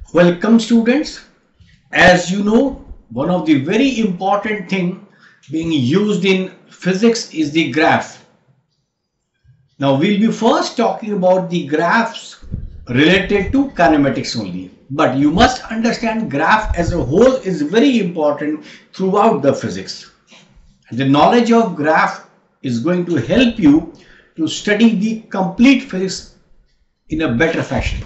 Welcome students. As you know, one of the very important thing being used in physics is the graph. Now we'll be first talking about the graphs related to kinematics only. But you must understand graph as a whole is very important throughout the physics. The knowledge of graph is going to help you to study the complete physics in a better fashion.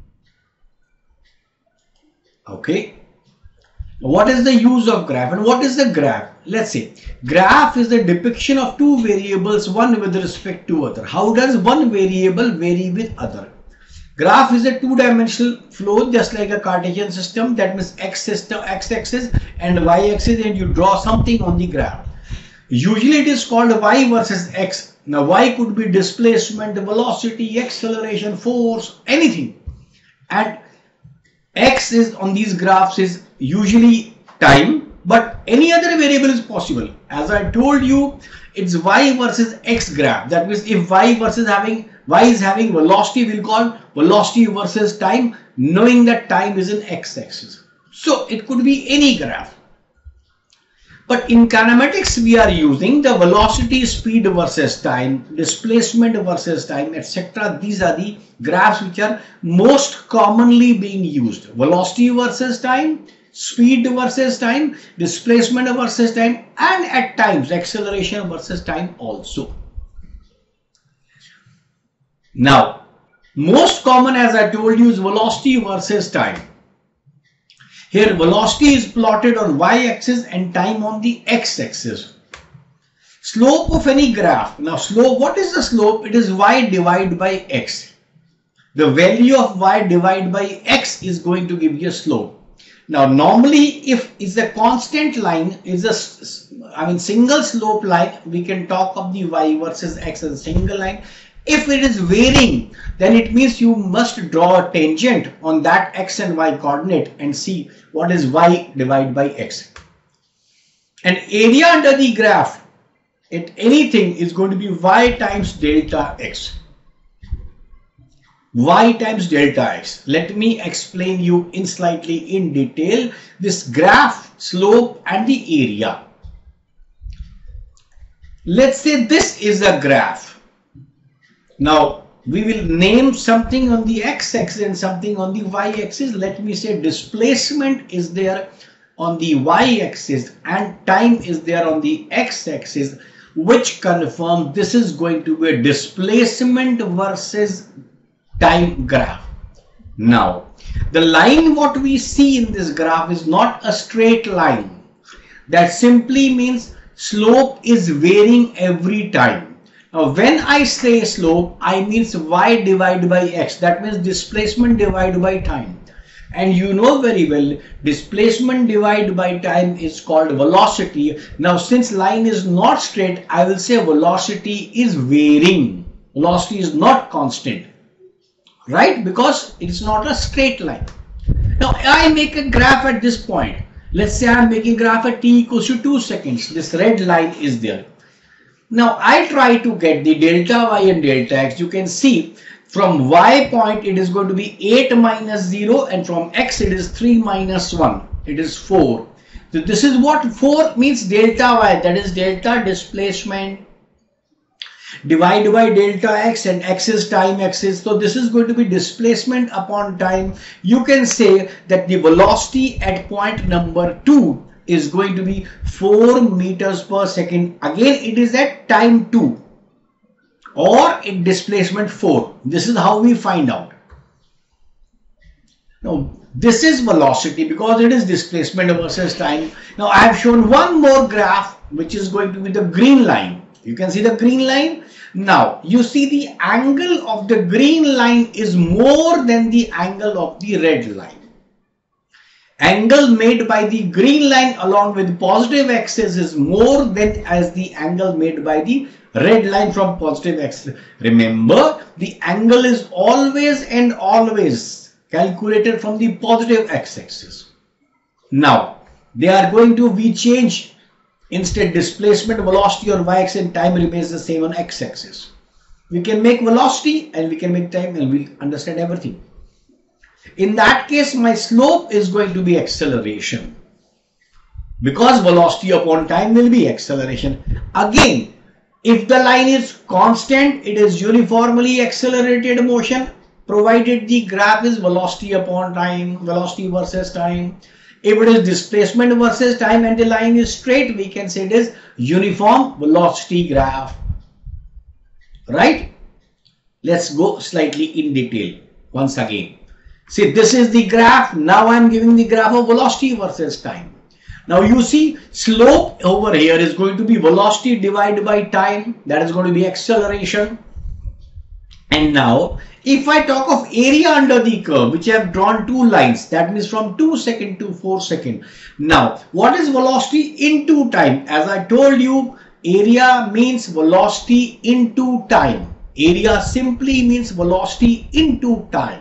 Okay. What is the use of graph and what is the graph? Let's say graph is the depiction of two variables, one with respect to other. How does one variable vary with other? Graph is a two-dimensional flow, just like a Cartesian system. That means x-axis and y-axis, and you draw something on the graph. Usually it is called y versus x. Now y could be displacement, velocity, acceleration, force, anything. And x is on these graphs is usually time, but any other variable is possible. As I told you, it's y versus x graph. That means if y is having velocity, we'll call velocity versus time, knowing that time is in x-axis. So it could be any graph. But in kinematics, we are using the velocity, speed versus time, displacement versus time, etc. These are the graphs which are most commonly being used. Velocity versus time, speed versus time, displacement versus time, and at times acceleration versus time also. Now, most common, as I told you, is velocity versus time. Here velocity is plotted on y-axis and time on the x-axis. Slope of any graph. Now slope, what is the slope? It is y divided by x. The value of y divided by x is going to give you a slope. Now normally if it's a constant line, is a single slope line, we can talk of the y versus x as a single line. If it is varying, then it means you must draw a tangent on that x and y coordinate and see what is y divided by x. And area under the graph at anything is going to be y times delta x. Y times delta x. Let me explain you in slightly in detail this graph, slope and the area. Let's say this is a graph. Now we will name something on the x-axis and something on the y-axis. Let me say displacement is there on the y-axis and time is there on the x-axis, which confirms this is going to be a displacement versus time graph. Now the line what we see in this graph is not a straight line. That simply means slope is varying every time. Now when I say slope, I means y divided by x. That means displacement divided by time. And you know very well, displacement divided by time is called velocity. Now since line is not straight, I will say velocity is varying. Velocity is not constant. Right? Because it's not a straight line. Now I make a graph at this point. Let's say I am making graph at t equals to 2 seconds. This red line is there. Now I try to get the delta y and delta x. You can see from y point it is going to be 8 minus 0 and from x it is 3 minus 1. It is 4. So this is what 4 means delta y, that is delta displacement divided by delta x, and x is time axis. So this is going to be displacement upon time. You can say that the velocity at point number 2 is going to be 4 meters per second. Again it is at time 2 or at displacement 4. This is how we find out. Now this is velocity because it is displacement versus time. Now I have shown one more graph which is going to be the green line. You can see the green line. Now you see the angle of the green line is more than the angle of the red line. Angle made by the green line along with positive axis is more than as the angle made by the red line from positive axis. Remember, the angle is always and always calculated from the positive x-axis. Now they are going to be changed. Instead displacement, velocity or y-axis and time remains the same on x-axis. We can make velocity and we can make time and we understand everything. In that case, my slope is going to be acceleration, because velocity upon time will be acceleration. Again, if the line is constant, it is uniformly accelerated motion, provided the graph is velocity upon time, velocity versus time. If it is displacement versus time and the line is straight, we can say it is uniform velocity graph. Right? Let's go slightly in detail once again. See, this is the graph. Now I am giving the graph of velocity versus time. Now you see, slope over here is going to be velocity divided by time. That is going to be acceleration. And now, if I talk of area under the curve, which I have drawn two lines, that means from 2 seconds to 4 seconds. Now, what is velocity into time? As I told you, area means velocity into time. Area simply means velocity into time.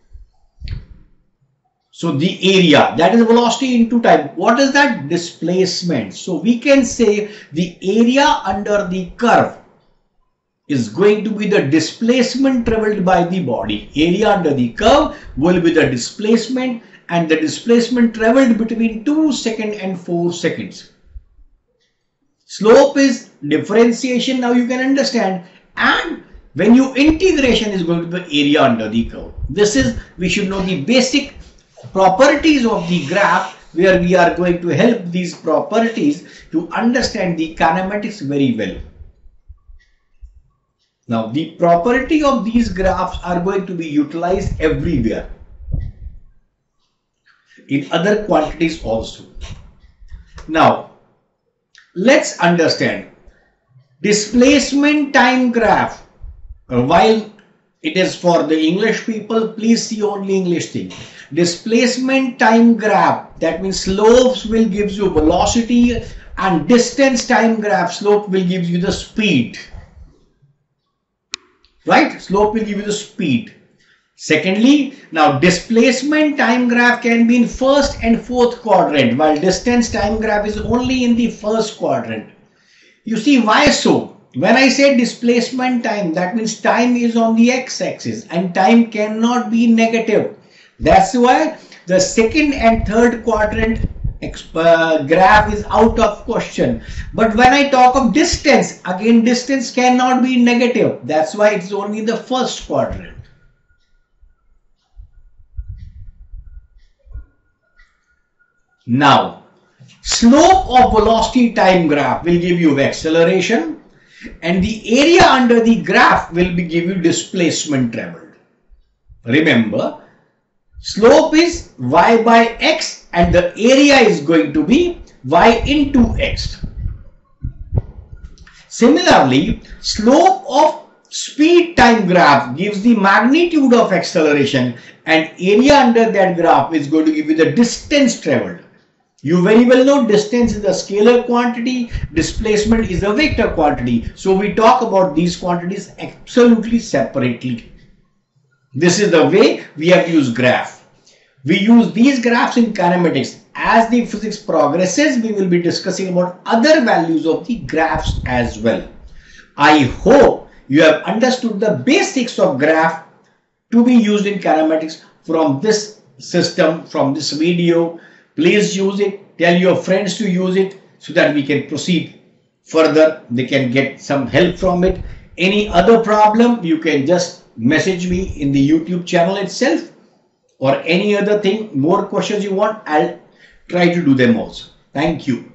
So the area, that is velocity into time. What is that? Displacement. So we can say the area under the curve is going to be the displacement traveled by the body. Area under the curve will be the displacement, and the displacement traveled between 2 seconds and 4 seconds. Slope is differentiation. Now you can understand. And when you integration is going to be area under the curve. This is, we should know the basic properties of the graph, where we are going to help these properties to understand the kinematics very well. Now the property of these graphs are going to be utilized everywhere, in other quantities also. Now let's understand displacement time graph. While it is for the English people, please see only English thing. Displacement time graph, that means slopes will give you velocity, and distance time graph, slope will give you the speed. Right? Slope will give you the speed. Secondly, now displacement time graph can be in first and fourth quadrant, while distance time graph is only in the first quadrant. You see why so? When I say displacement time, that means time is on the x-axis and time cannot be negative. That's why the second and third quadrant graph is out of question. But when I talk of distance, again distance cannot be negative. That's why it's only the first quadrant. Now, slope of velocity time graph will give you acceleration, and the area under the graph will give you displacement traveled. Remember, slope is y by x and the area is going to be y into x. Similarly, slope of speed time graph gives the magnitude of acceleration, and area under that graph is going to give you the distance traveled. You very well know distance is a scalar quantity, displacement is a vector quantity. So we talk about these quantities absolutely separately. This is the way we have used graph. We use these graphs in kinematics. As the physics progresses, we will be discussing about other values of the graphs as well. I hope you have understood the basics of graph to be used in kinematics from this system, from this video. Please use it. Tell your friends to use it so that we can proceed further. They can get some help from it. Any other problem, you can just message me in the YouTube channel itself, or any other thing, more questions you want, I'll try to do them also. Thank you.